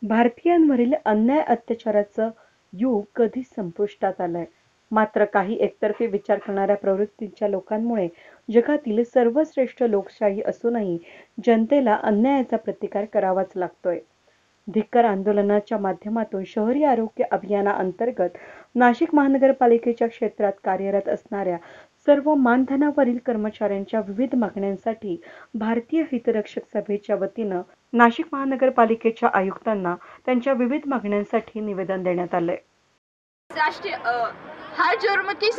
भारतीयांवरील अन्याय अत्याचाराचं युग कधीच संपुष्टात आलंय. मात्र काही एकतर्फी विचार करणाऱ्या प्रवृत्तीच्या लोकांमुळे जगातील सर्वश्रेष्ठ लोकशाही असूनही जनतेला अन्यायाचा प्रतिकार करावाच लागतोय. धिक्कार आंदोलनाच्या माध्यमातून शहरी आरोग्य अभियानाअंतर्गत नाशिक महानगरपालिकेच्या क्षेत्रात कार्यरत असणाऱ्या सर्व मानधनावरील कर्मचाऱ्यांच्या विविध मागण्यांसाठी भारतीय हितरक्षक सभेच्या वतीनं नाशिक महानगरपालिकेच्या आयुक्तांना त्यांच्या विविध मागण्यांसाठी निवेदन देण्यात आले. राष्ट्रीय हर जुर्म की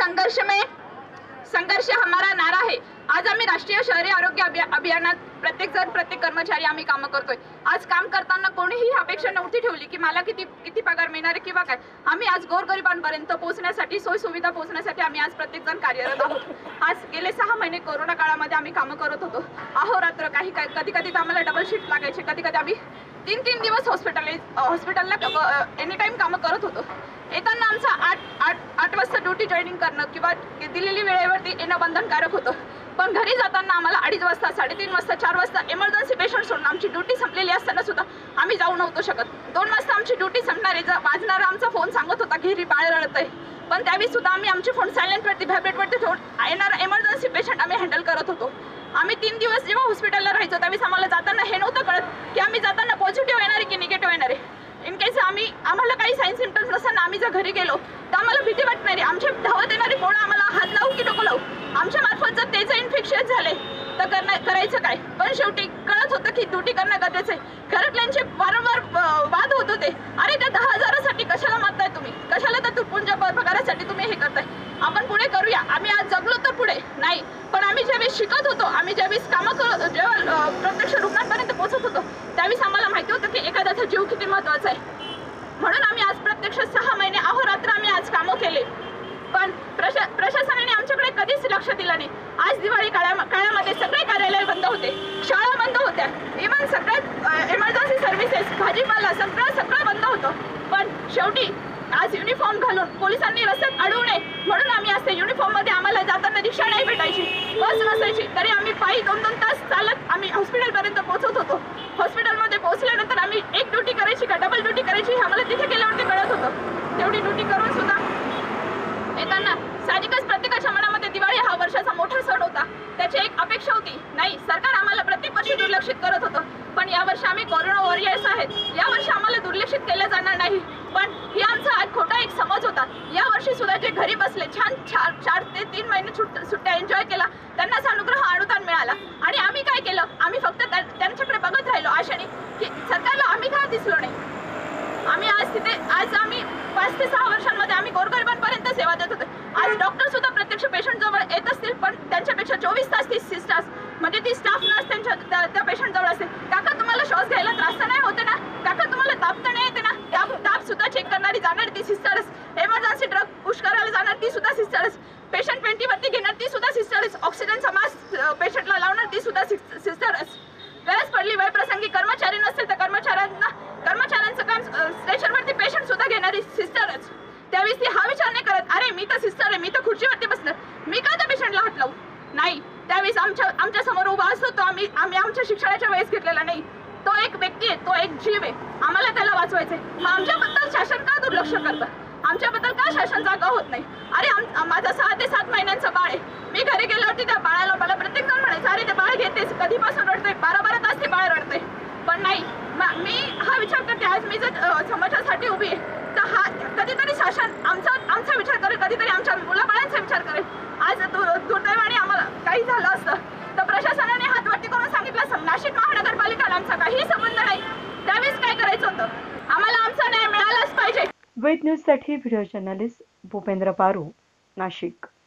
संघर्ष हमारा नारा है. आज आम्ही राष्ट्रीय शहरी आरोग्य अभियानात प्रत्येक कर्मचारी आम्ही काम करतोय. आज काम करताना कोणीही अपेक्षा नव्हती ठेवली की मला किती पगार मिळणार किंवा काय. आम्ही आज गोरगरिबांपर्यंत पोहोचण्यासाठी, सोय सुविधा पोहोचण्यासाठी आम्ही आज प्रत्येक जण कार्यरत आहोत. आज गेले 6 महिने कोरोना काळामध्ये आम्ही काम करत होतो. अहोरात्र कधी तर आम्हाला डबल शिफ्ट लागायचे. कधी आम्ही 3 दिवस हॉस्पिटलला एनी टाइम काम करत होतो. येताना आमचा 8 वाजता ड्युटी जॉईनिंग करणं किंवा दिलेली वेळेवरती येणं बंधनकारक होतं. पण घरी जाताना आम्हाला 2:30 वाजता, 3:30 वाजता, 4 वाजता इमर्जन्सी पेशंट सोडून आमची ड्युटी संपलेली असताना सुद्धा आम्ही जाऊ नव्हतो शकत. 2 वाजता आमची ड्युटी संपणारे वाजणारा आमचा फोन सांगत होता घरी बाळ रडतंय. पण त्यावेळी सुद्धा आम्ही आमचे फोन सायलेंटवरती, व्हायब्रेटवरती ठेवून येणारा इमर्जन्सी पेशंट आम्ही हँडल करत होतो. आम्ही 3 दिवस जेव्हा हॉस्पिटलला राहायचो त्यावेळेस आम्हाला जाताना हे नव्हतं कळत की आम्ही जाताना पॉझिटिव्ह येणार आहे की निगेटिव्ह येणार आहे. इन केस आम्हाला काही साईन सिम्पटम्स नसताना आम्ही जर घरी गेलो तर आम्हाला भीती वाटणार आहे. आमचे धावत येणारी पोळं आम्हाला हात लावू की नको लावू. आमच्या मार्फत जर त्याचं इन्फेक्शन झाले तर करायचं काय. पण शेवटी कळत होतं की ड्युटी करणं गरजेचं आहे. घरातल्यांचे वारंवार वाद होत होते. अरे त्या 10,000साठी कशाला मागताय तुम्ही, कशाला त्या तुटपुंच्या पगारासाठी तुम्ही हे करताय. आपण पुढे करूया. आम्ही आज जगलो तर पुढे नाही, पण आम्ही ज्यावेळेस शिकत होतो, आम्ही ज्यावेळेस कामं करत, जेव्हा प्रत्यक्ष रुग्णांपर्यंत पोहोचत होतो त्यावेळेस आम्हाला माहिती होतं की एखाद्याचा जीव किती महत्त्वाचा आहे. म्हणून आम्ही आज प्रत्यक्ष 6 महिने अहोरात्र आम्ही आज कामं केले. पण प्रशासनाने आमच्याकडे कधीच लक्ष दिलं नाही. आज दिवाळी काळामध्ये सगळे कार्यालय बंद होते, शाळा बंद होत्या, इव्हन सगळ्यात इमर्जन्सी सर्व्हिसेस, भाजीपाला सगळं बंद होतं. पण शेवटी आज युनिफॉर्म घालून पोलिसांनी रस्त्यात अडवू नये म्हणून आम्ही आज त्या युनिफॉर्ममध्ये आम्हाला जाताना रिक्षा नाही भेटायची, बस नसायची, तरी आम्ही पायी 2-2 तास चालत आम्ही हॉस्पिटलपर्यंत पोहोचत होतो. हॉस्पिटलमध्ये पोहोचल्यानंतर आम्ही एक ड्युटी करायची का डबल ड्युटी करायची हे आम्हाला तिथे गेल्यावरती कळत होतं. तेवढी ड्युटी करून सुद्धा येताना साहजिकच प्रत्येकाच्या मनामध्ये दिवाळी हा वर्षाचा मोठा सण होता. त्याची एक अपेक्षा होती. नाही, सरकार आम्हाला प्रत्येक वर्षी दुर्लक्षित करत होतं, पण यावर्षी आम्ही कोरोना वॉरियर्स आहेत. यावर्षी आम्हाला दुर्लक्षित केलं जाणार नाही. पण ही आमचा आज खोटा एक समज होता. यावर्षी सुद्धा जे घरी बसले, छान 4 ते 3 महिने सुट्ट्या एन्जॉय केला, त्यांनाच अनुदान मिळाला. आणि आम्ही काय केलं, आम्ही फक्त त्यांच्याकडे बघत राहिलो आशेने की सरकारला आम्ही का दिसलो नाही. आम्ही आज आम्ही 5 ते 6 वर्षांमध्ये आम्ही गोरगरिबांपर्यंत सेवा देत होतो. आज डॉक्टर सुद्धा प्रत्यक्ष पेशंट जवळ येत असतील, पण त्यांच्यापेक्षा 24 तास ती सिस्टर्स म्हणजे ती स्टाफ नर्स त्या पेशंट जवळ असते. काका तुम्हाला श्वास घ्यायला त्रास तर नाही होते ना, काका तुम्हाला ताप तर नाही येते ना, ताप सुद्धा चेक करणारी जाणार ती सिस्टर्स, इमर्जन्सी ड्रग पुश करायला जाणार ती सुद्धा सिस्टर्स, पेशंट 20वरती घेणार ती सुद्धा सिस्टर्स, ऑक्सिजनचा मास्क पेशंटला लावणार ती सुद्धा सिस्टर्स. गरज पडली वेळप्रसंगी कर्मचारी नसतील तर कर्मचाऱ्यांचं काम स्ट्रेचरवरती पेशंट सुद्धा घेणारी सिस्टरच. त्यावेळेस ती हा विचार नाही करत अरे मी तर सिस्टर आहे, मी तर खुर्चीवरती बसणार, मी का त्या पेशंटला हात लावू. नाही, त्यावेळेस आमच्या समोर उभा असतो तो आम्ही आमच्या शिक्षणाच्या वेळेस घेतलेला नाही. तो एक व्यक्ती आहे, तो एक जीव आहे, आम्हाला त्याला वाचवायचंय. मग आमच्याबद्दल शासन का दुर्लक्ष करतं, आमच्याबद्दल का शासन जागा होत नाही. अरे माझा 6 ते 7 महिन्यांचं बाळ आहे. मी घरी गेल्यावरती त्या बाळाला मला प्रत्येक जण म्हणायचं अरे ते बाळ घेतेस, कधीपासून रडतंय, 12 तास ते बाळ रडतंय. पण नाही, मी हा विचार करते आज मी जर समाजासाठी उभी आहे तर कधीतरी शासन आमचा विचार करेल, कधीतरी आमच्या मुलाबाळांचा विचार करेल. आज दुर्दैवाने आम्हाला काही झालं असतं तर प्रशासनाने हात वरती करून सांगितलं नाशिक महानगरपालिका आमचा काही संबंध नाही. त्यावेळेस काय करायचं होतं, आम्हाला आमचा न्याय मिळालाच पाहिजे. वेद न्यूजसाठी व्हिडिओ जर्नलिस्ट भूपेंद्र पारू, नाशिक.